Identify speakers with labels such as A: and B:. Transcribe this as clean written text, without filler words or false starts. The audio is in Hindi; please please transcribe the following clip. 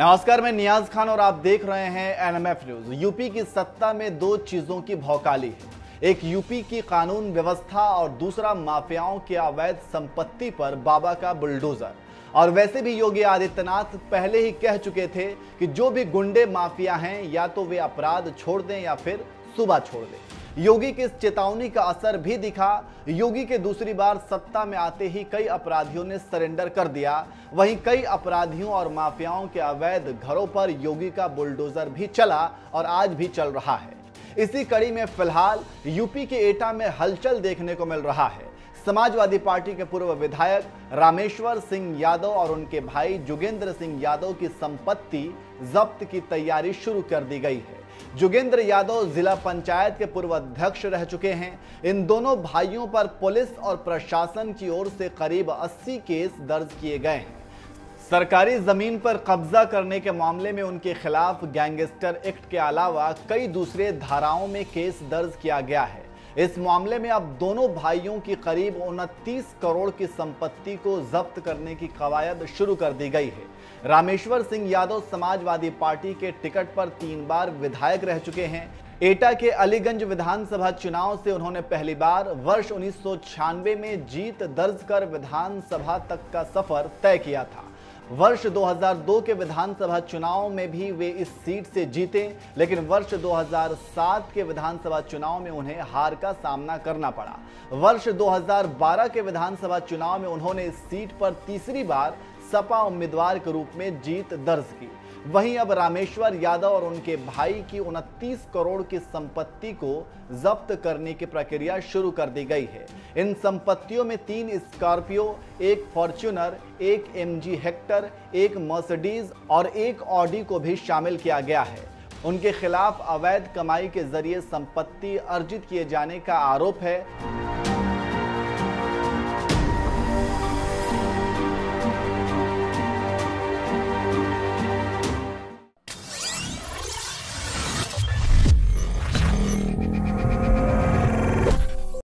A: नमस्कार, मैं नियाज खान और आप देख रहे हैं एनएमएफ न्यूज। यूपी की सत्ता में दो चीजों की भौकाली है। एक यूपी की कानून व्यवस्था और दूसरा माफियाओं की अवैध संपत्ति पर बाबा का बुलडोजर। और वैसे भी योगी आदित्यनाथ पहले ही कह चुके थे कि जो भी गुंडे माफिया हैं या तो वे अपराध छोड़ दें या फिर सुबह छोड़ दें। योगी की इस चेतावनी का असर भी दिखा। योगी के दूसरी बार सत्ता में आते ही कई अपराधियों ने सरेंडर कर दिया। वहीं कई अपराधियों और माफियाओं के अवैध घरों पर योगी का बुलडोजर भी चला और आज भी चल रहा है। इसी कड़ी में फिलहाल यूपी के एटा में हलचल देखने को मिल रहा है। समाजवादी पार्टी के पूर्व विधायक रामेश्वर सिंह यादव और उनके भाई जोगेंद्र सिंह यादव की संपत्ति जब्त की तैयारी शुरू कर दी गई है। जोगेंद्र यादव जिला पंचायत के पूर्व अध्यक्ष रह चुके हैं। इन दोनों भाइयों पर पुलिस और प्रशासन की ओर से करीब 80 केस दर्ज किए गए हैं। सरकारी जमीन पर कब्जा करने के मामले में उनके खिलाफ गैंगस्टर एक्ट के अलावा कई दूसरे धाराओं में केस दर्ज किया गया है। इस मामले में अब दोनों भाइयों की करीब 29 करोड़ की संपत्ति को जब्त करने की कवायद शुरू कर दी गई है। रामेश्वर सिंह यादव समाजवादी पार्टी के टिकट पर 3 बार विधायक रह चुके हैं। एटा के अलीगंज विधानसभा चुनाव से उन्होंने पहली बार वर्ष 1996 में जीत दर्ज कर विधानसभा तक का सफर तय किया था। वर्ष 2002 के विधानसभा चुनाव में भी वे इस सीट से जीते, लेकिन वर्ष 2007 के विधानसभा चुनाव में उन्हें हार का सामना करना पड़ा। वर्ष 2012 के विधानसभा चुनाव में उन्होंने इस सीट पर तीसरी बार सपा उम्मीदवार के रूप में जीत दर्ज की। वहीं अब रामेश्वर यादव और उनके भाई की 29 करोड़ की संपत्ति को जब्त करने की प्रक्रिया शुरू कर दी गई है। इन संपत्तियों में 3 Scorpio, 1 Fortuner, 1 MG Hector, 1 Mercedes और 1 ऑडी को भी शामिल किया गया है। उनके खिलाफ अवैध कमाई के जरिए संपत्ति अर्जित किए जाने का आरोप है।